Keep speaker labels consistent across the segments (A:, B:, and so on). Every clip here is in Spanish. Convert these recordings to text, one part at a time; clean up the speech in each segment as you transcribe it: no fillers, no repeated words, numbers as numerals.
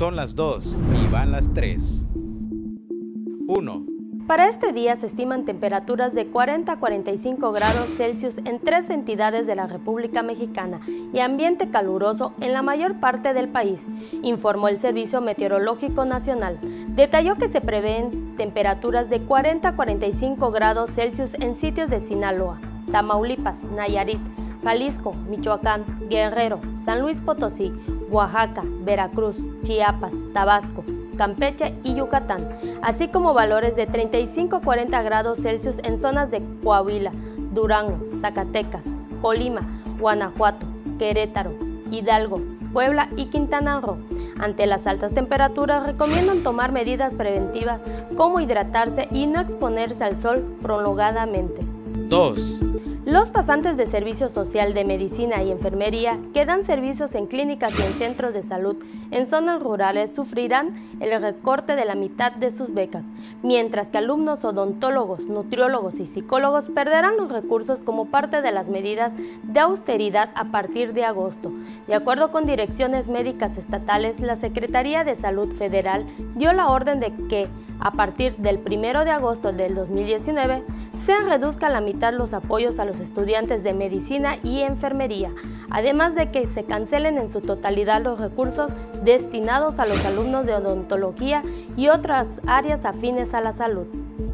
A: Son las 2 y van las 3. 1.
B: Para este día se estiman temperaturas de 40 a 45 grados Celsius en 3 entidades de la República Mexicana y ambiente caluroso en la mayor parte del país, informó el Servicio Meteorológico Nacional. Detalló que se prevén temperaturas de 40 a 45 grados Celsius en sitios de Sinaloa, Tamaulipas, Nayarit, Jalisco, Michoacán, Guerrero, San Luis Potosí, Oaxaca, Veracruz, Chiapas, Tabasco, Campeche y Yucatán, así como valores de 35 a 40 grados Celsius en zonas de Coahuila, Durango, Zacatecas, Colima, Guanajuato, Querétaro, Hidalgo, Puebla y Quintana Roo. Ante las altas temperaturas recomiendan tomar medidas preventivas como hidratarse y no exponerse al sol prolongadamente.
A: 2.
B: Los pasantes de Servicio Social de Medicina y Enfermería que dan servicios en clínicas y en centros de salud en zonas rurales sufrirán el recorte de la mitad de sus becas, mientras que alumnos odontólogos, nutriólogos y psicólogos perderán los recursos como parte de las medidas de austeridad a partir de agosto. De acuerdo con direcciones médicas estatales, la Secretaría de Salud Federal dio la orden de que a partir del 1 de agosto del 2019 se reduzca a la mitad los apoyos a los estudiantes de medicina y enfermería, además de que se cancelen en su totalidad los recursos destinados a los alumnos de odontología y otras áreas afines a la salud.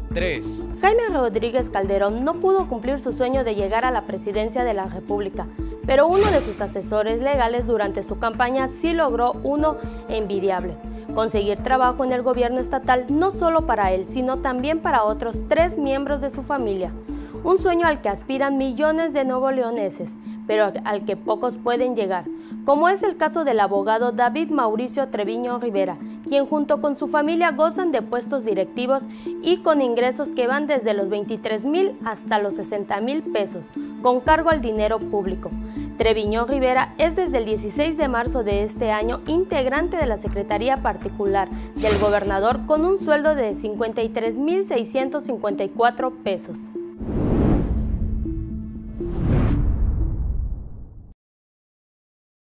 A: 3.
B: Jaime Rodríguez Calderón no pudo cumplir su sueño de llegar a la presidencia de la República, pero uno de sus asesores legales durante su campaña sí logró uno envidiable: conseguir trabajo en el gobierno estatal no solo para él, sino también para otros 3 miembros de su familia. Un sueño al que aspiran millones de nuevoleoneses, pero al que pocos pueden llegar, como es el caso del abogado David Mauricio Treviño Rivera, quien junto con su familia gozan de puestos directivos y con ingresos que van desde los 23,000 hasta los 60,000 pesos, con cargo al dinero público. Treviño Rivera es desde el 16 de marzo de este año integrante de la Secretaría Particular del Gobernador con un sueldo de 53,654 pesos.